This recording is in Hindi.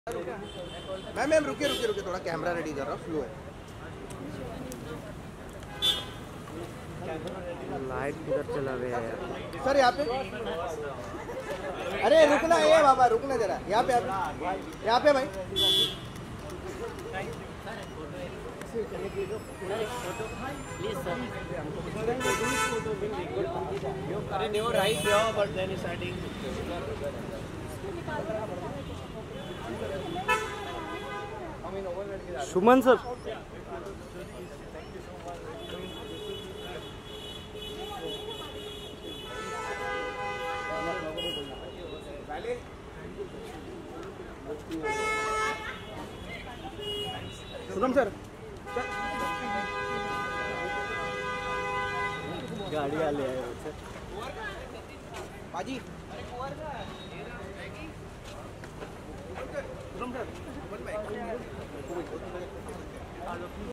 मैम रुकिए रुकिए रुकिए, थोड़ा कैमरा रेडी कर रहा हूँ, स्लो है। लाइट किधर चला गया यार सर यहाँ पे, अरे रुकना ये बाबा, रुकना जरा, यहाँ पे भाई। अरे new right yo but then starting Suman sir Shubham sir, गाड़ी वाले आए सर बाजी शुभम सर